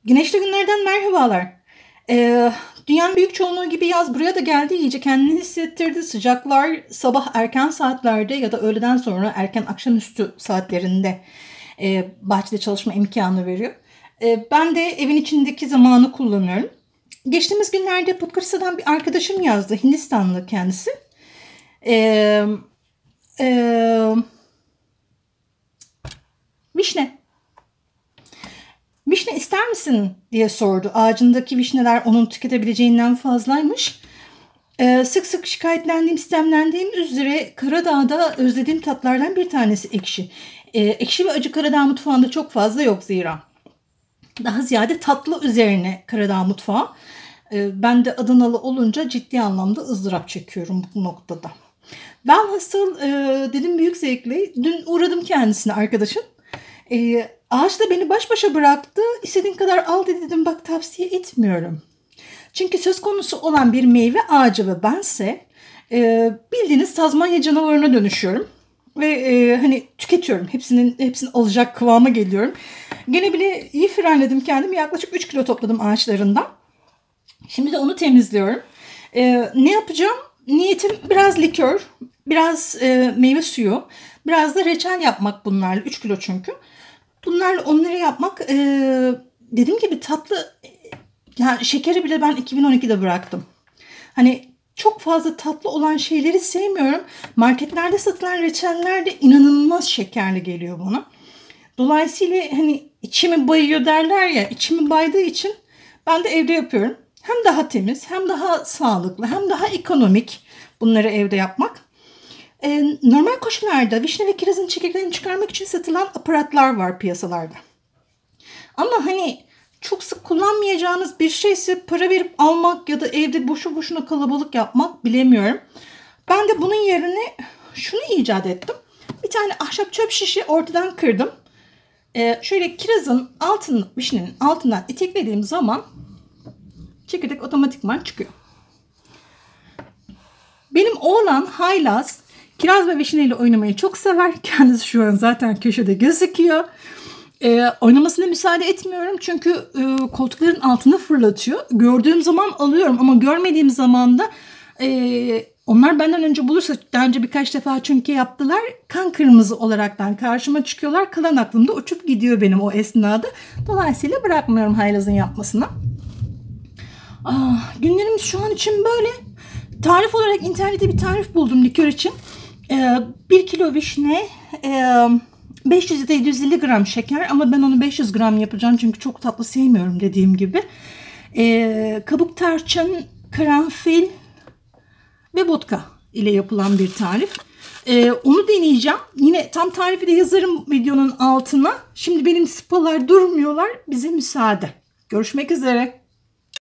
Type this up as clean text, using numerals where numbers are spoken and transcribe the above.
Güneşli günlerden merhabalar. Dünyanın büyük çoğunluğu gibi yaz buraya da geldi. İyice kendini hissettirdi. Sıcaklar sabah erken saatlerde ya da öğleden sonra erken akşamüstü saatlerinde bahçede çalışma imkanı veriyor. Ben de evin içindeki zamanı kullanıyorum. Geçtiğimiz günlerde Podgorica'dan bir arkadaşım yazdı. Hindistanlı kendisi. Ee, e, Vişne. Vişne ister misin diye sordu. Ağacındaki vişneler onun tüketebileceğinden fazlaymış. Sık sık şikayetlendiğim, sistemlendiğim üzere Karadağ'da özlediğim tatlardan bir tanesi ekşi. Ekşi ve acı Karadağ mutfağında çok fazla yok zira. Daha ziyade tatlı üzerine Karadağ mutfağı. Ben de Adanalı olunca ciddi anlamda ızdırap çekiyorum bu noktada. Velhasıl dedim büyük zevkle. Dün uğradım kendisine arkadaşım. Ağaçla beni baş başa bıraktı. İstediğin kadar al dedim, bak tavsiye etmiyorum. Çünkü söz konusu olan bir meyve ağacı ve bense bildiğiniz Tazmanya canavarına dönüşüyorum. Ve hani tüketiyorum. Hepsini alacak kıvama geliyorum. Gene bile iyi frenledim kendimi. Yaklaşık 3 kilo topladım ağaçlarından. Şimdi de onu temizliyorum. Ne yapacağım? Niyetim biraz likör, biraz meyve suyu, biraz da reçel yapmak bunlarla. 3 kilo çünkü. Bunlarla onları yapmak dediğim gibi tatlı, yani şekeri bile ben 2012'de bıraktım. Hani çok fazla tatlı olan şeyleri sevmiyorum. Marketlerde satılan reçeller de inanılmaz şekerli geliyor bana. Dolayısıyla hani içimi bayıyor derler ya, içimi baydığı için ben de evde yapıyorum. Hem daha temiz, hem daha sağlıklı, hem daha ekonomik bunları evde yapmak. Normal koşullarda vişne ve kirazın çekirdeğini çıkarmak için satılan aparatlar var piyasalarda. Ama hani çok sık kullanmayacağınız bir şeyse para verip almak ya da evde boşu boşuna kalabalık yapmak bilemiyorum. Ben de bunun yerine şunu icat ettim. Bir tane ahşap çöp şişi ortadan kırdım. Şöyle kirazın altını, vişnenin altından iteklediğim zaman çekirdek otomatikman çıkıyor. Benim oğlan haylaz kiraz ve vişneyle oynamayı çok sever. Kendisi şu an zaten köşede gözüküyor. Oynamasına müsaade etmiyorum çünkü koltukların altına fırlatıyor. Gördüğüm zaman alıyorum ama görmediğim zaman da onlar benden önce bulursa, daha önce birkaç defa çünkü yaptılar, kan kırmızı olaraktan karşıma çıkıyorlar. Kalan aklımda uçup gidiyor benim o esnada. Dolayısıyla bırakmıyorum haylazın yapmasına. Günlerimiz şu an için böyle. Tarif olarak internette bir tarif buldum likör için. 1 kilo vişne, 500 ya da 750 gram şeker, ama ben onu 500 gram yapacağım çünkü çok tatlı sevmiyorum dediğim gibi. Kabuk tarçın, karanfil ve vodka ile yapılan bir tarif. Onu deneyeceğim. Yine tam tarifi de yazarım videonun altına. Şimdi benim spalar durmuyorlar. Bize müsaade. Görüşmek üzere.